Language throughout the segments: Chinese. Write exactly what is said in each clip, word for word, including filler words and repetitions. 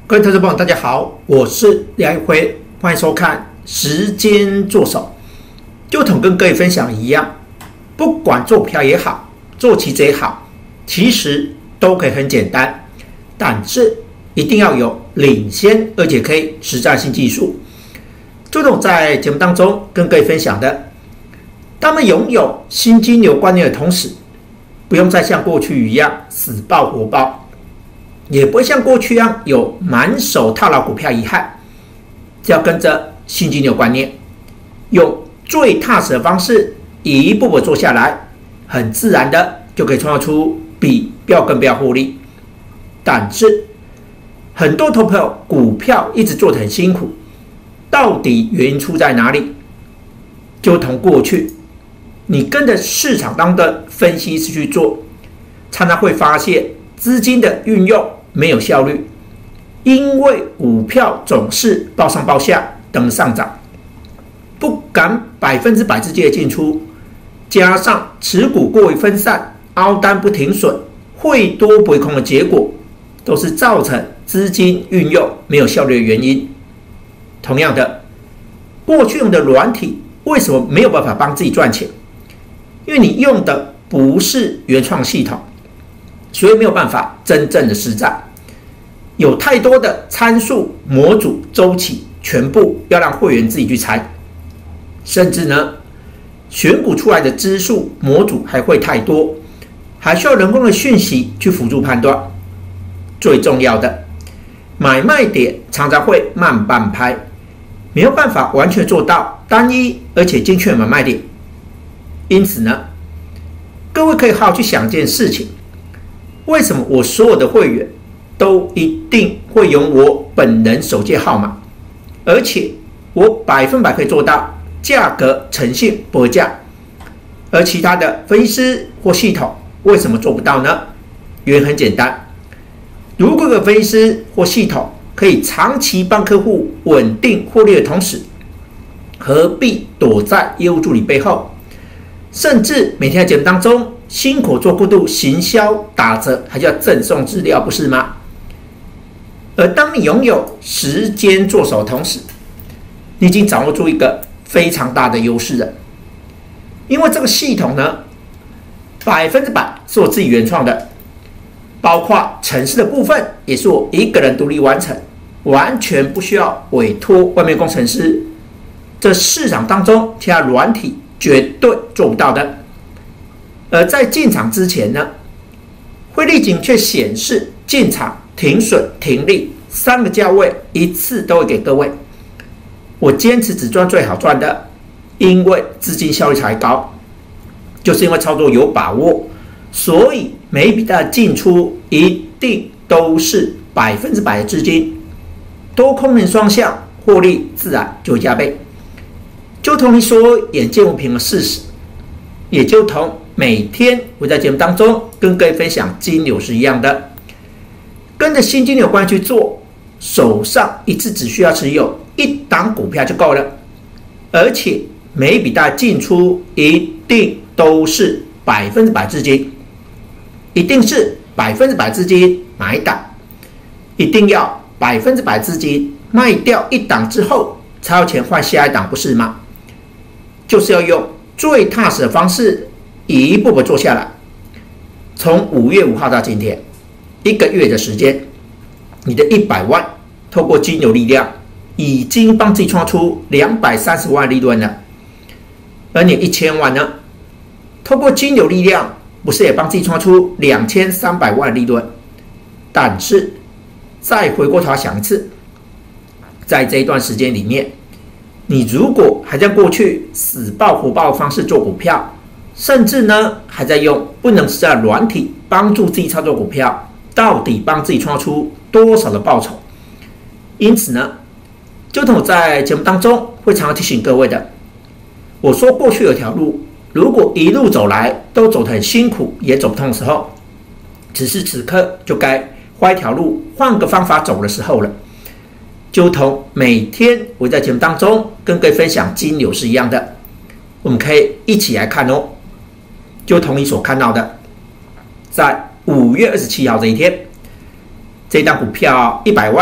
各位投资朋友，大家好，我是梁宇辉，欢迎收看《时间做手》。就同跟各位分享一样，不管做股票也好，做期指也好，其实都可以很简单，但是一定要有领先而且可以实战性技术。就同在节目当中跟各位分享的，当我们拥有新金流观念的同时，不用再像过去一样死抱活抱。也不会像过去一样有满手套牢股票遗憾，只要跟着新金流观念，用最踏实的方式一步步做下来，很自然的就可以创造出比标更标获利。但是很多投资朋友股票一直做得很辛苦，到底原因出在哪里？就同过去你跟着市场当的分析师去做，常常会发现资金的运用没有效率，因为股票总是报上报下，等上涨，不敢百分之百直接进出，加上持股过于分散，凹单不停损，汇多不回空的结果，都是造成资金运用没有效率的原因。同样的，过去用的软体为什么没有办法帮自己赚钱？因为你用的不是原创系统，所以没有办法真正的实战，有太多的参数、模组、周期，全部要让会员自己去猜，甚至呢，选股出来的支数、模组还会太多，还需要人工的讯息去辅助判断。最重要的，买卖点常常会慢半拍，没有办法完全做到单一而且精确的买卖点。因此呢，各位可以好好去想一件事情。为什么我所有的会员都一定会有我本人手机号码，而且我百分百可以做到价格诚信不会价，而其他的分析师或系统为什么做不到呢？原因很简单，如果有分析师或系统可以长期帮客户稳定获利的同时，何必躲在业务助理背后，甚至每天在节目当中辛苦做过度行销打折，还叫赠送资料，不是吗？而当你拥有时间做手的同时，你已经掌握住一个非常大的优势了。因为这个系统呢，百分之百是我自己原创的，包括程式的部分也是我一个人独立完成，完全不需要委托外面工程师。这市场当中其他软体绝对做不到的。而在进场之前呢，汇利警却显示进场、停损、停利三个价位一次都会给各位。我坚持只赚最好赚的，因为资金效率才高，就是因为操作有把握，所以每一笔的进出一定都是百分之百的资金，多空面双向，获利自然就会加倍。就同你所眼见无凭的事实，也就同每天我在节目当中跟各位分享金流是一样的，跟着新金流观去做，手上一次只需要持有一档股票就够了，而且每一笔大进出一定都是百分之百资金，一定是百分之百资金买档，一定要百分之百资金卖掉一档之后才有钱换下一档，不是吗？就是要用最踏实的方式一步步做下来。从五月五号到今天一个月的时间，你的一百万透过金流力量已经帮自己创出两百三十万利润了。而你一千万呢，透过金流力量不是也帮自己创出两千三百万利润？但是再回过头想一次，在这一段时间里面，你如果还在过去死抱活抱的方式做股票，甚至呢还在用不能实战的软体帮助自己操作股票，到底帮自己创造出多少的报酬？因此呢，就同我在节目当中会常常提醒各位的，我说过去有条路，如果一路走来都走得很辛苦，也走不通的时候，此时此刻就该换一条路，换个方法走的时候了。就同每天我在节目当中跟各位分享金流是一样的，我们可以一起来看哦。就同你所看到的，在五月二十七号这一天，这档股票一百万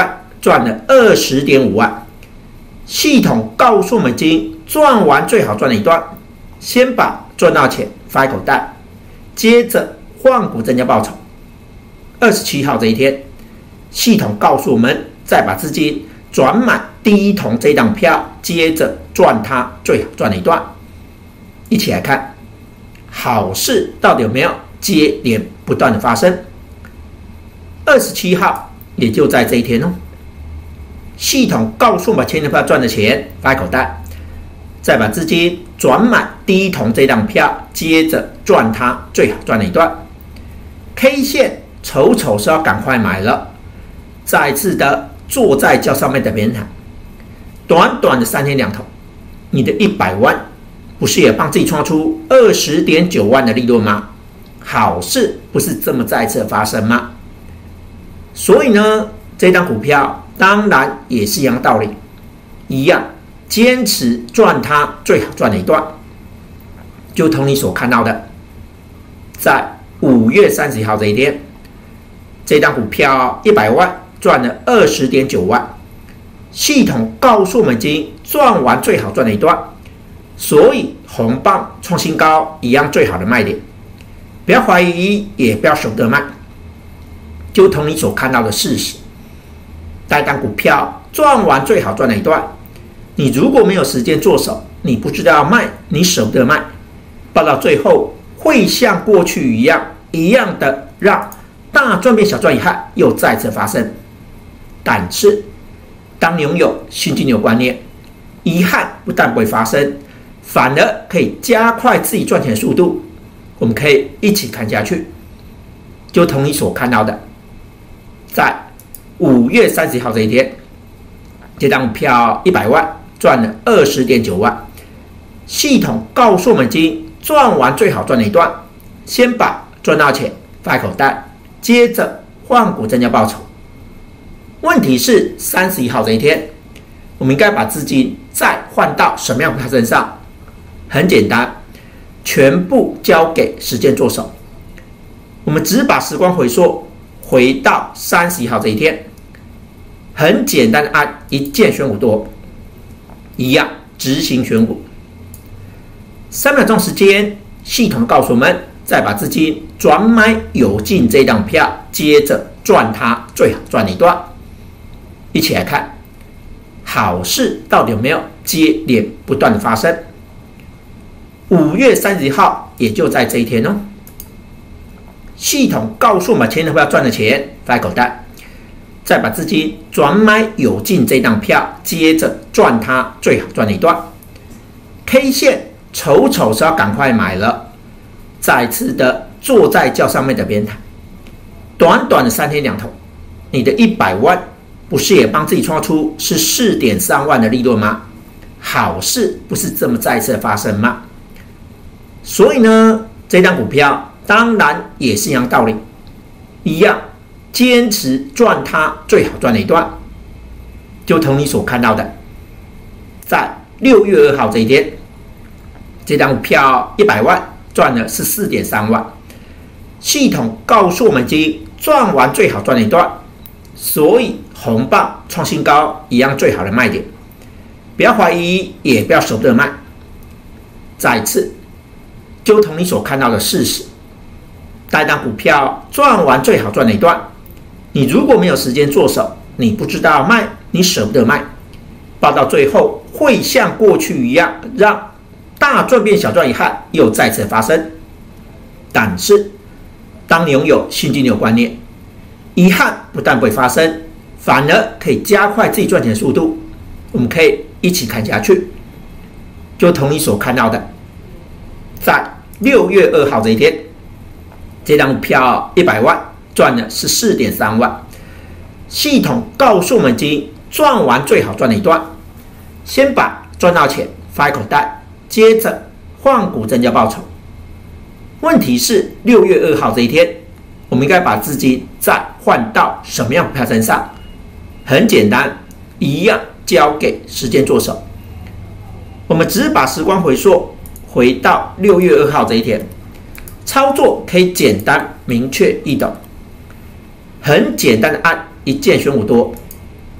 赚了二十点五万。系统告诉我们，今赚完最好赚的一段，先把赚到钱放在口袋，接着换股增加报酬。二十七号这一天，系统告诉我们，再把资金转买第一桶这档票，接着赚它最好赚的一段。一起来看，好事到底有没有接连不断的发生？二十七号，也就在这一天哦，系统告诉我们，把前天票赚的钱放在口袋，再把资金转买第一桶这档票，接着赚它最好赚的一段。K 线丑丑是要赶快买了，再次的坐在轿上面的别人谈，短短的三天两头，你的一百万不是也帮自己创出二十点九万的利润吗？好事不是这么再次的发生吗？所以呢，这档股票当然也是一样道理，一样坚持赚它最好赚的一段。就同你所看到的，在五月三十一号这一天，这档股票一百万赚了二十点九万，系统告诉我们，已经赚完最好赚的一段，所以红棒创新高一样最好的卖点，不要怀疑，也不要舍不得卖。就同你所看到的事实，带档股票赚完最好赚的一段，你如果没有时间做手，你不知道要卖，你舍不得卖，报到最后会像过去一样一样的让大赚变小赚遗憾又再次发生。但是当拥有新金牛观念，遗憾不但不会发生，反而可以加快自己赚钱的速度。我们可以一起看下去，就同你所看到的，在五月三十号这一天，这张股票一百万赚了二十点九万，系统告诉我们，已经赚完最好赚的一段，先把赚到钱放在口袋，接着换股增加报酬。问题是三十一号这一天，我们应该把资金再换到什么样的身上？很简单，全部交给时间做手。我们只把时光回溯回到三十一号这一天，很简单的按一键选股多，一样执行选股。三秒钟时间，系统告诉我们，再把资金转买有进这档票，接着赚它最好赚的一段。一起来看，好事到底有没有接连不断的发生？五月三十一号，也就在这一天哦，系统告诉我们，前天要赚的钱放在口袋，再把资金转买有进这档票，接着赚它最好赚的一段。K 线丑丑是要赶快买了，再次的坐在轿上面的别人谈，短短的三天两头，你的一百万不是也帮自己创出是四点三万的利润吗？好事不是这么再次的发生吗？所以呢，这张股票当然也是一样道理，一样坚持赚它最好赚的一段。就同你所看到的，在六月二号这一天，这张股票一百万赚了十四点三万，系统告诉我们，已经赚完最好赚的一段，所以红棒创新高一样最好的卖点，不要怀疑，也不要舍不得卖。再次就同你所看到的事实，带档股票赚完最好赚的一段，你如果没有时间做手，你不知道要卖，你舍不得卖，报到最后会像过去一样让大赚变小赚遗憾又再次发生。但是当你拥有新金牛观念，遗憾不但不会发生，反而可以加快自己赚钱的速度。我们可以一起看下去，就同你所看到的，在六月二号这一天，这张股票一百万赚了十四点三万，系统告诉我们，已经赚完最好赚的一段，先把赚到钱放在口袋，接着换股增加报酬。问题是六月二号这一天，我们应该把资金再换到什么样股票身上？很简单，一样交给时间做手。我们只是把时光回溯回到六月二号这一天，操作可以简单明确易懂，很简单的按一键选股多，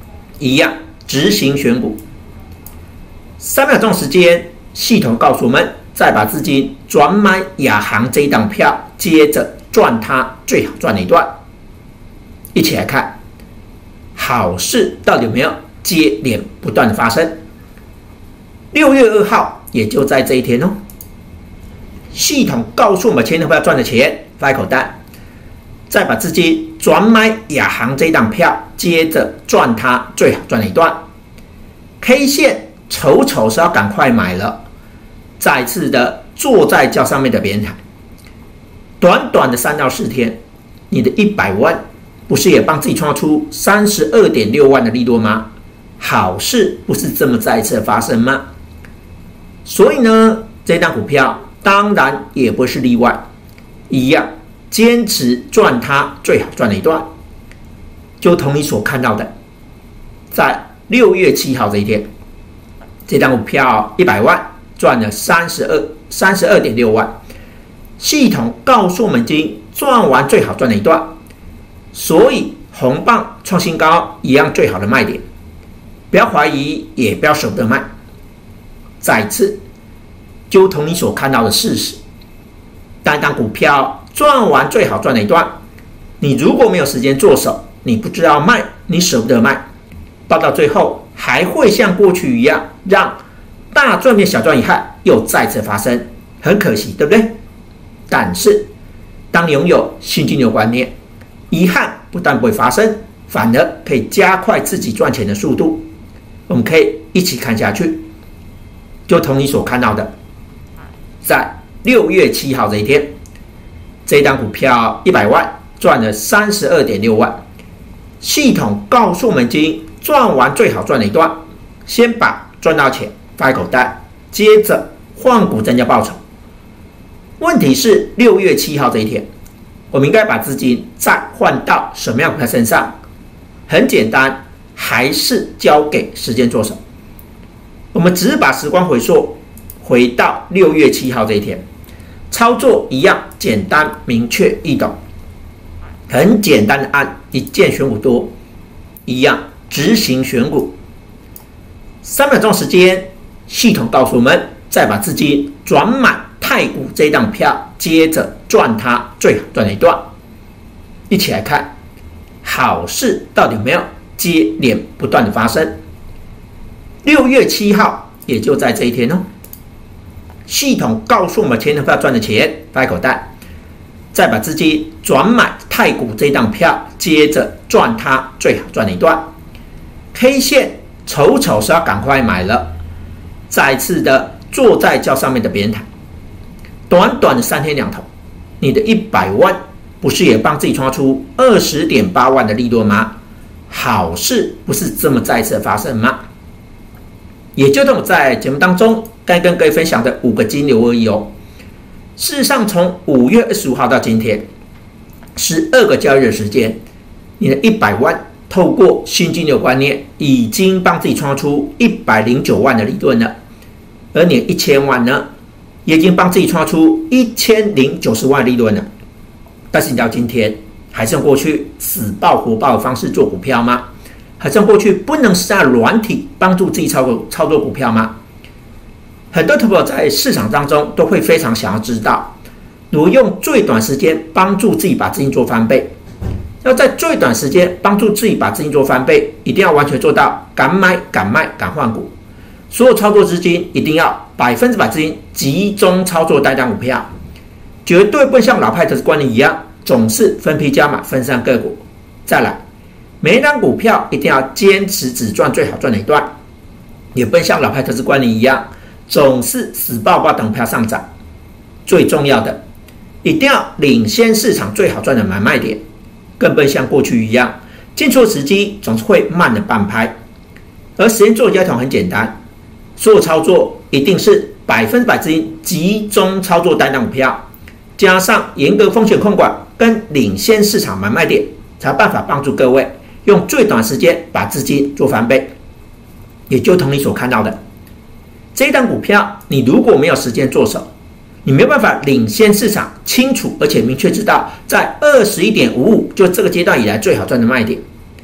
一样执行选股。三秒钟时间，系统告诉我们，再把资金转买亚航这一档票，接着赚它最好赚的一段。一起来看，好事到底有没有接连不断的发生？六月二号，也就在这一天哦。系统告诉我们，前头要赚的钱放在口袋，再把资金转买亚航这一档票，接着赚它最好赚的一段。K 线丑丑是要赶快买了，再次的坐在轿上面的别人谈，短短的三到四天，你的一百万不是也帮自己创造出三十二点六万的利润吗？好事不是这么再一次的发生吗？所以呢，这档股票当然也不是例外，一样坚持赚它最好赚的一段。就同你所看到的，在六月七号这一天，这档股票一百万赚了三十二三十二点六万，系统告诉我们已经赚完最好赚的一段，所以红棒创新高一样最好的卖点，不要怀疑，也不要舍不得卖。再次就同你所看到的事实，单档股票赚完最好赚的一段，你如果没有时间做手，你不知道卖，你舍不得卖，报到最后还会像过去一样，让大赚变小赚遗憾又再次发生，很可惜，对不对？但是当你拥有现金流观念，遗憾不但不会发生，反而可以加快自己赚钱的速度。我们可以一起看下去，就同你所看到的，在六月七号这一天，这一档股票一百万赚了三十二点六万，系统告诉我们已经赚完最好赚的一段，先把赚到钱放在口袋，接着换股增加报酬。问题是六月七号这一天，我们应该把资金再换到什么样的股票身上？很简单，还是交给时间做手。我们只是把时光回溯，回到六月七号这一天，操作一样简单、明确、易懂，很简单的按一键选股多，一样执行选股。三秒钟时间，系统告诉我们，再把资金转买太股这一档票，接着赚它最好赚的一段。一起来看，好事到底有没有接连不断的发生？六月七号，也就在这一天哦。系统告诉我们，前头要赚的钱放在口袋，再把资金转买太股这一档票，接着赚它最好赚的一段。K 线丑丑是要赶快买了，再次的坐在轿上面的别人谈，短短的三天两头，你的一百万不是也帮自己创造出二十点八万的利润吗？好事不是这么再一次的发生吗？也就等我在节目当中该跟各位分享的五个金流而已哦。事实上，从五月二十五号到今天，十二个交易日时间，你的一百万透过新金流观念，已经帮自己创造出一百零九万的利润了，而你的一千万呢，也已经帮自己创造出一千零九十万的利润了。但是你到今天还是用过去死抱活抱的方式做股票吗？还是用过去不能下软体帮助自己操作操作股票吗？很多投资者在市场当中都会非常想要知道，如何用最短时间帮助自己把资金做翻倍。要在最短时间帮助自己把资金做翻倍，一定要完全做到敢买敢卖敢换股，所有操作资金一定要百分之百资金集中操作单档股票，绝对不能像老派投资观念一样总是分批加码分散个股。再来，每一档股票一定要坚持只赚最好赚的一段，也不能像老派投资观念一样总是死抱抱等股票上涨。最重要的，一定要领先市场最好赚的买卖点，更不能像过去一样进出时机总是会慢了半拍。而时间做交易很简单，所有操作一定是百分之百资金集中操作单档股票，加上严格风险控管跟领先市场买卖点，才有办法帮助各位用最短时间把资金做翻倍。也就同你所看到的，这一档股票你如果没有时间做手，你没有办法领先市场，清楚而且明确知道在二十一点五五就这个阶段以来最好赚的卖点，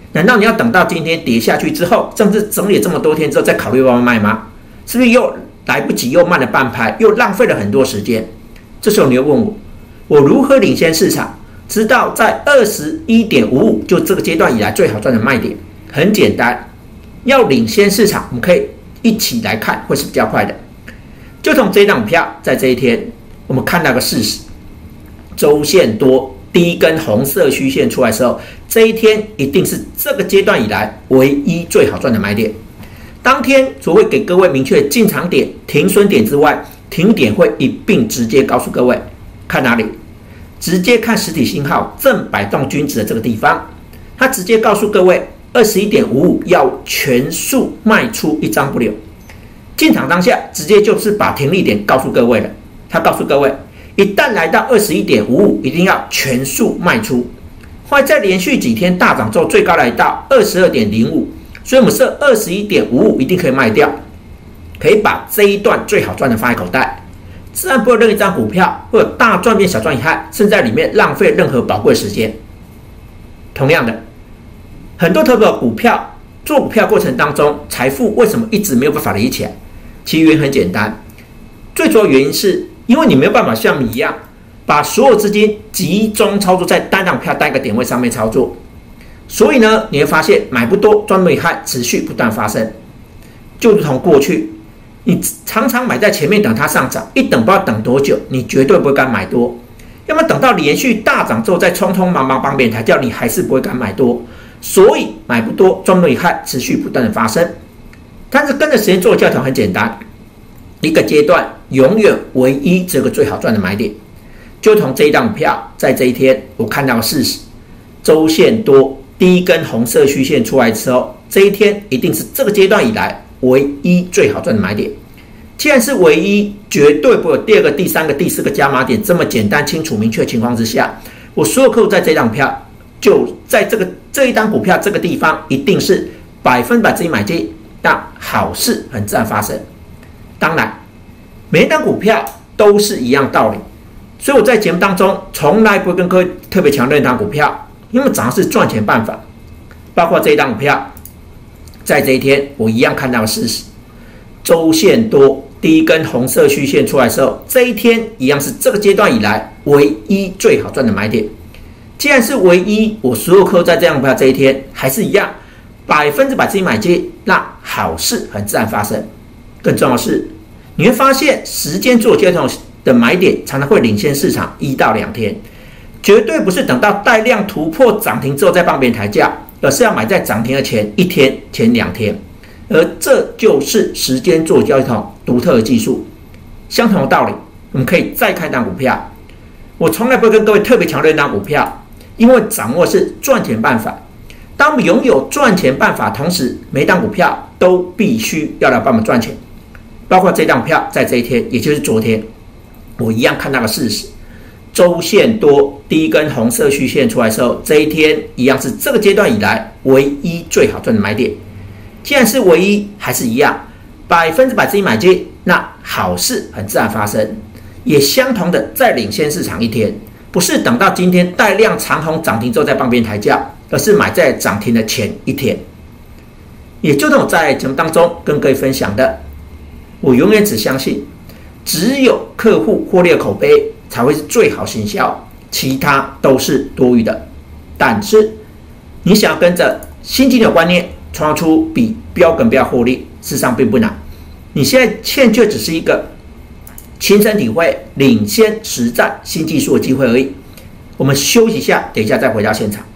难道你要等到今天跌下去之后，甚至整理这么多天之后再考虑要不要卖吗？是不是又来不及，又慢了半拍，又浪费了很多时间？这时候你又问我，我如何领先市场，知道在 二十一点五五 就这个阶段以来最好赚的卖点？很简单，要领先市场，我们可以一起来看，会是比较快的。就从这张股票在这一天，我们看到个事实，周线多第一根红色虚线出来的时候，这一天一定是这个阶段以来唯一最好赚的买点。当天除会给各位明确进场点、停损点之外，停点会一并直接告诉各位，看哪里？直接看实体信号正摆动均值的这个地方，它直接告诉各位 二十一点五五 要全数卖出，一张不留。进场当下直接就是把停利点告诉各位了，它告诉各位，一旦来到 二十一点五五 一定要全数卖出。后来在连续几天大涨之后，最高来到 二十二点零五， 所以我们设 二十一点五五 一定可以卖掉，可以把这一段最好赚的放在口袋，自然不会任一张股票会有大赚变小赚遗憾，甚至在里面浪费任何宝贵时间。同样的，很多投资股票做股票过程当中，财富为什么一直没有办法累积起来？其原因很简单，最主要原因是因为你没有办法像你一样，把所有资金集中操作在单张股票单个点位上面操作，所以呢，你会发现买不多赚不遗憾持续不断发生。就如同过去，你常常买在前面等它上涨，一等不知道等多久，你绝对不会敢买多。要么等到连续大涨之后再匆匆忙忙帮别人抬轿，你还是不会敢买多。所以买不多赚不遗憾持续不断的发生。但是跟着时间做的教条很简单，一个阶段永远唯一这个最好赚的买点。就从这一档股票在这一天我看到的事实，周线多第一根红色虚线出来之后，这一天一定是这个阶段以来唯一最好赚的买点。既然是唯一，绝对不会有第二个、第三个、第四个加码点这么简单、清楚、明确的情况之下，我所有客户在这档股票就在这个这一档股票这个地方，一定是百分百自己买进，那好事很自然发生。当然，每一档股票都是一样道理，所以我在节目当中从来不会跟各位特别强调一档股票，因为涨的是赚钱办法。包括这一档股票，在这一天我一样看到的事实，周线多第一根红色虚线出来的时候，这一天一样是这个阶段以来唯一最好赚的买点。既然是唯一，我所有客户在这样股票这一天还是一样百分之百自己买进，那好事很自然发生。更重要的是，你会发现时间做接头的买点常常会领先市场一到两天，绝对不是等到带量突破涨停之后再帮别人抬价，而是要买在涨停的前一天、前两天。而这就是时间做交易头独特的技术。相同的道理，我们可以再看一档股票。我从来不会跟各位特别强调一档股票，因为掌握是赚钱办法。当我们拥有赚钱办法，同时每一档股票都必须要来帮我们赚钱。包括这档股票在这一天，也就是昨天，我一样看到了事实。周线多第一根红色虚线出来的时候，这一天一样是这个阶段以来唯一最好赚的买点。既然是唯一，还是一样百分之百自己买进，那好事很自然发生。也相同的再领先市场一天，不是等到今天带量长红涨停之后再帮别人抬价，而是买在涨停的前一天。也就是我在节目当中跟各位分享的，我永远只相信只有客户获利的口碑才会是最好行销，其他都是多余的。但是你想要跟着新经理的观念创造出比标更标获利，事实上并不难。你现在欠缺只是一个亲身体会、领先实战新技术的机会而已。我们休息一下，等一下再回到现场。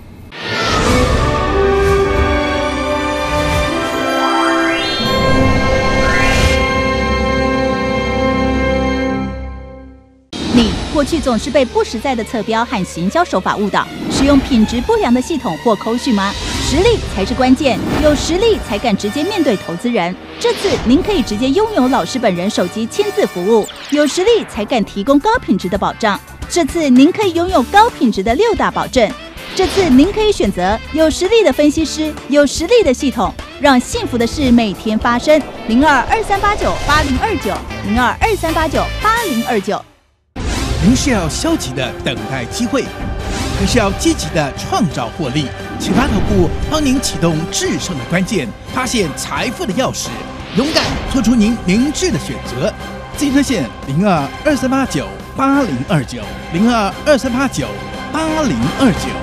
过去总是被不实在的测标和行销手法误导，使用品质不良的系统或扣讯吗？实力才是关键，有实力才敢直接面对投资人。这次您可以直接拥有老师本人手机亲自服务，有实力才敢提供高品质的保障。这次您可以拥有高品质的六大保证。这次您可以选择有实力的分析师，有实力的系统，让幸福的事每天发生。零二二三八九八零二九零二二三八九八零二九。 您是要消极的等待机会，还是要积极的创造获利？ 启发投顾帮您启动制胜的关键，发现财富的钥匙，勇敢做出您明智的选择。自己特线零二二三八九八零二九零二二三八九八零二九。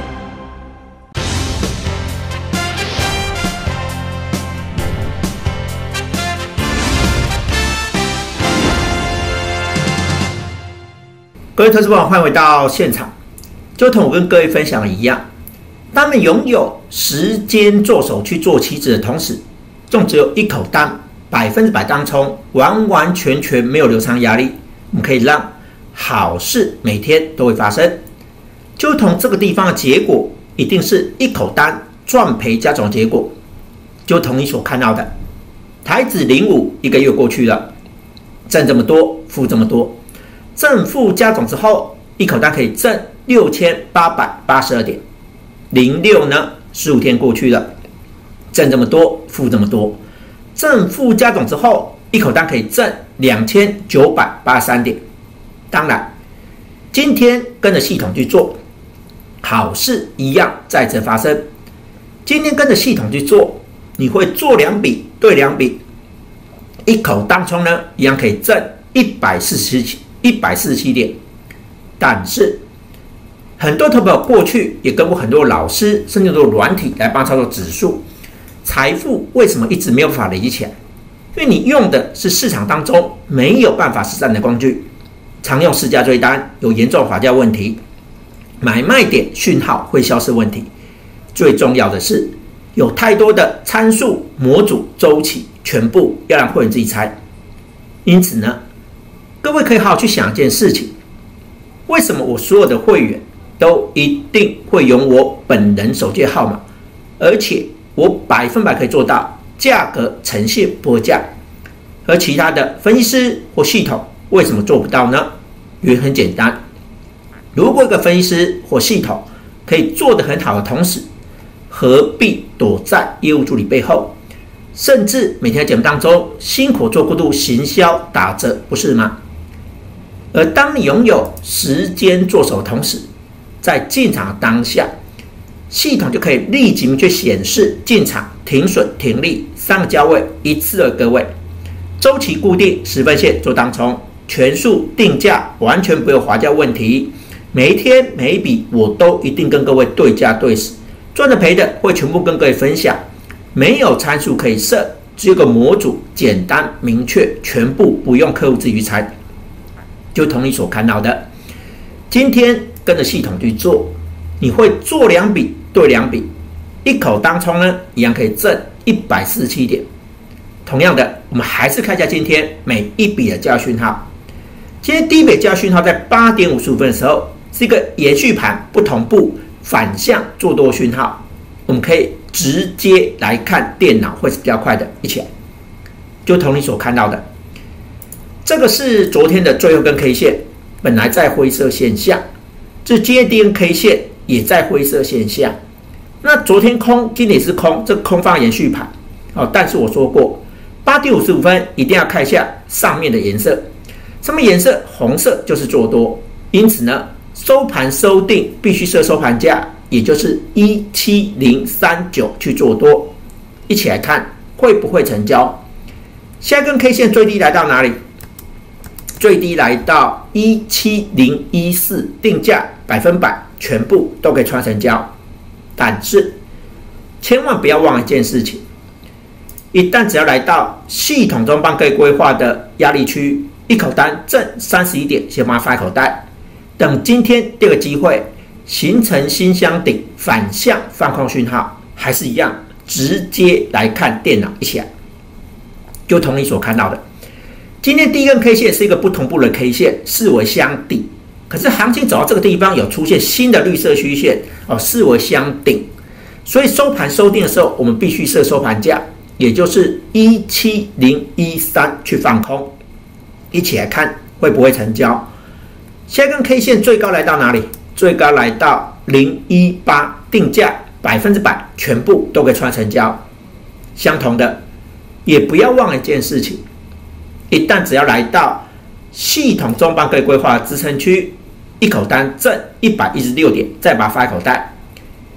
各位投资朋友，欢迎回到现场。就同我跟各位分享的一样，当我们拥有时间做手去做期指的同时，这种只有一口单，百分之百当冲，完完全全没有流仓压力，我们可以让好事每天都会发生。就同这个地方的结果，一定是一口单赚赔加总的结果。就同你所看到的，台指零五一个月过去了，挣这么多，负这么多。正负加总之后，一口单可以挣六千八百八十二点。零六呢，十五天过去了，挣这么多，负这么多。正负加总之后，一口单可以挣两千九百八十三点。当然，今天跟着系统去做，好事一样再次发生。今天跟着系统去做，你会做两笔对两笔，一口当冲呢，一样可以挣一百四十七。一百四十七点，但是很多投保过去也跟过很多老师，甚至都有软体来帮操作指数，财富为什么一直没有办法累积起来？因为你用的是市场当中没有办法实战的工具，常用市价追单，有严重滑价问题，买卖点讯号会消失问题，最重要的是有太多的参数、模组、周期，全部要让会员自己猜。因此呢，各位可以好好去想一件事情，为什么我所有的会员都一定会用我本人手机号码，而且我百分百可以做到价格呈现波价，而其他的分析师或系统为什么做不到呢？原因很简单，如果一个分析师或系统可以做得很好的同时，何必躲在业务助理背后，甚至每天的节目当中辛苦做过度行销打折，不是吗？而当你拥有时间做手的同时，在进场的当下，系统就可以立即去显示进场、停损、停利三个价位一次的各位，周期固定十分线做当冲，全数定价，完全不有滑价问题。每一天每一笔我都一定跟各位对价对时，赚的赔的会全部跟各位分享，没有参数可以设，只有个模组，简单明确，全部不用客户自己去猜。就同你所看到的，今天跟着系统去做，你会做两笔对两笔，一口当冲呢，一样可以挣一百四十七点。同样的，我们还是看一下今天每一笔的交易讯号。今天第一笔交易讯号在八点五十五分的时候，是一个延续盘不同步反向做多讯号，我们可以直接来看电脑会是比较快的，一起来。就同你所看到的。这个是昨天的最后根 K 线，本来在灰色线下，这今天第一根 K 线也在灰色线下。那昨天空，今天也是空，这空方延续盘。哦，但是我说过，八点五十五分一定要看一下上面的颜色，上面颜色红色就是做多，因此呢，收盘收定必须设收盘价，也就是一七零三九去做多。一起来看会不会成交。下一根 K 线最低来到哪里？最低来到一七零一四，定价百分百全部都可以穿成交。但是千万不要忘了一件事情，一旦只要来到系统中帮各位规划的压力区，一口单挣三十一点，先把它放口袋，等今天第二个机会形成新箱顶反向放空讯号，还是一样直接来看电脑一起来，就同你所看到的。今天第一根 K 线是一个不同步的 K 线，视为箱底。可是行情走到这个地方，有出现新的绿色虚线，哦，视为箱顶。所以收盘收定的时候，我们必须设收盘价，也就是一七零一三去放空。一起来看会不会成交。下一根 K 线最高来到哪里？最高来到零一八，定价百分之百全部都可以穿成交。相同的，也不要忘了一件事情。一旦只要来到系统中帮各位规划的支撑区，一口单挣一百一十六点，再把它放在口袋。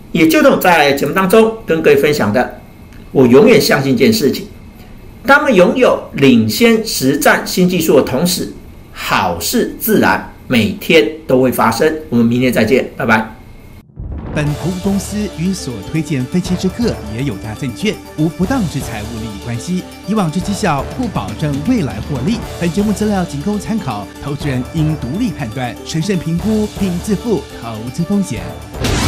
也就同在节目当中跟各位分享的，我永远相信一件事情，当我们拥有领先实战新技术的同时，好事自然每天都会发生。我们明天再见，拜拜。 本投资公司与所推荐分期之客也有大证券，无不当之财务利益关系。以往之绩效不保证未来获利。本节目资料仅供参考，投资人应独立判断、审慎评估并自负投资风险。